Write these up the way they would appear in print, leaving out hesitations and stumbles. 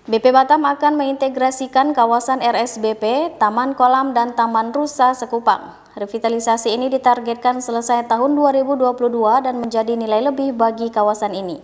BP Batam akan mengintegrasikan kawasan RSBP, Taman Kolam, dan Taman Rusa Sekupang. Revitalisasi ini ditargetkan selesai tahun 2022 dan menjadi nilai lebih bagi kawasan ini.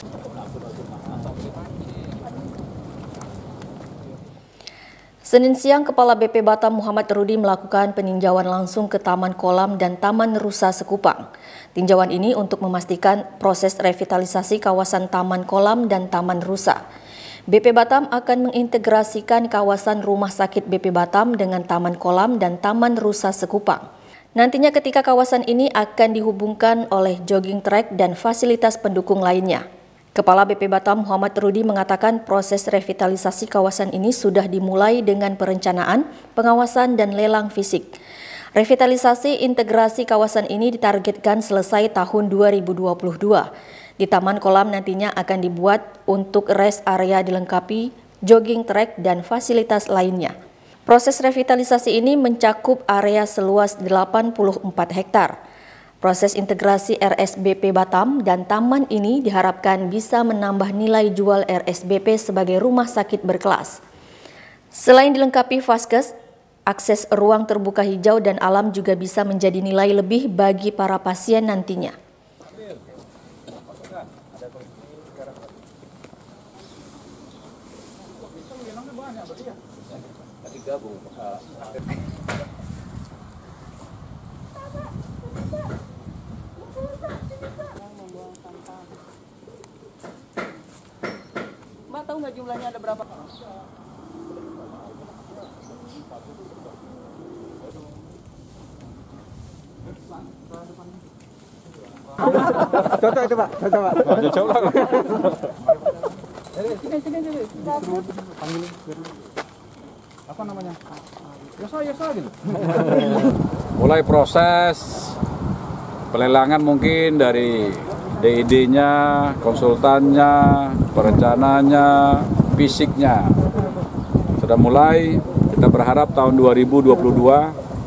Senin siang, Kepala BP Batam Muhammad Rudi melakukan peninjauan langsung ke Taman Kolam dan Taman Rusa Sekupang. Tinjauan ini untuk memastikan proses revitalisasi kawasan Taman Kolam dan Taman Rusa. BP Batam akan mengintegrasikan kawasan Rumah Sakit BP Batam dengan Taman Kolam dan Taman Rusa Sekupang. Nantinya ketika kawasan ini akan dihubungkan oleh jogging track dan fasilitas pendukung lainnya. Kepala BP Batam Muhammad Rudi mengatakan proses revitalisasi kawasan ini sudah dimulai dengan perencanaan, pengawasan, dan lelang fisik. Revitalisasi integrasi kawasan ini ditargetkan selesai tahun 2022. Di Taman Kolam nantinya akan dibuat untuk rest area dilengkapi jogging track dan fasilitas lainnya. Proses revitalisasi ini mencakup area seluas 84 hektar. Proses integrasi RSBP Batam dan taman ini diharapkan bisa menambah nilai jual RSBP sebagai rumah sakit berkelas. Selain dilengkapi vaskes, akses ruang terbuka hijau dan alam juga bisa menjadi nilai lebih bagi para pasien nantinya. Mbak tahu nggak jumlahnya ada berapa? Cocok itu Pak, cocok Pak. Cocok lah. Sini. Panggil. Apa namanya? Yasa gitu. Mulai proses pelelangan mungkin dari DID-nya, konsultannya, perencanaannya, fisiknya. Sudah mulai, kita berharap tahun 2022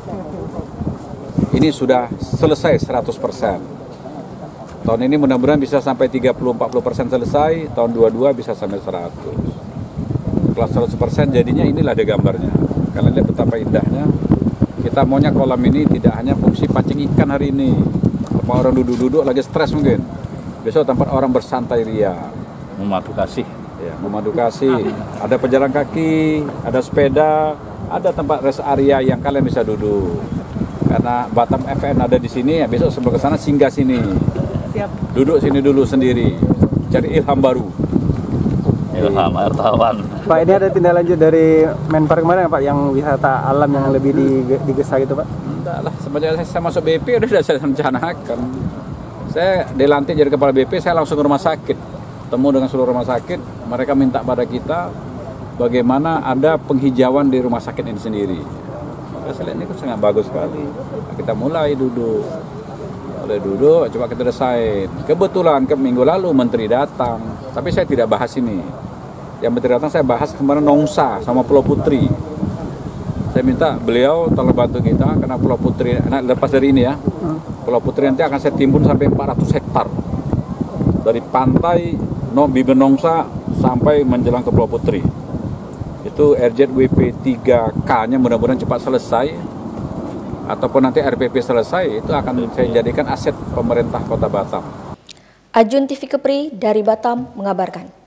ini sudah selesai 100%. Tahun ini mudah-mudahan bisa sampai 30-40% selesai, tahun 22 bisa sampai 100. Kelas 100% jadinya inilah deh gambarnya. Kalian lihat betapa indahnya. Kita maunya kolam ini tidak hanya fungsi pancing ikan hari ini. Apa orang duduk-duduk lagi stres mungkin. Besok tempat orang bersantai ria. Memadu kasih. Ya, memadu kasih. Ada pejalan kaki, ada sepeda, ada tempat rest area yang kalian bisa duduk. Karena Batam FN ada di sini, ya besok sebelum ke sana singgah sini. Siap. Duduk sini dulu sendiri. Cari ilham baru. Ilham wartawan. Pak, ini ada tindak lanjut dari Menpar kemarin Pak yang wisata alam yang lebih digesa gitu Pak? Enggak lah, semenjak saya masuk BP udah saya rencanakan. Saya dilantik jadi kepala BP, saya langsung ke rumah sakit. Temu dengan seluruh rumah sakit, mereka minta pada kita bagaimana ada penghijauan di rumah sakit ini sendiri. Maka saya lihat ini sangat bagus sekali. Nah, kita mulai duduk. Coba kita desain. Kebetulan ke minggu lalu Menteri datang, tapi saya tidak bahas ini. Yang Menteri datang saya bahas kemarin Nongsa sama Pulau Putri. Saya minta beliau tolong bantu kita karena Pulau Putri, lepas dari ini ya, Pulau Putri nanti akan saya timbun sampai 400 hektar. Dari pantai Bibir Nongsa sampai menjelang ke Pulau Putri. Itu RZWP 3K-nya mudah-mudahan cepat selesai. Ataupun nanti RPP selesai, itu akan saya jadikan aset pemerintah Kota Batam. Ajun TV Kepri dari Batam mengabarkan.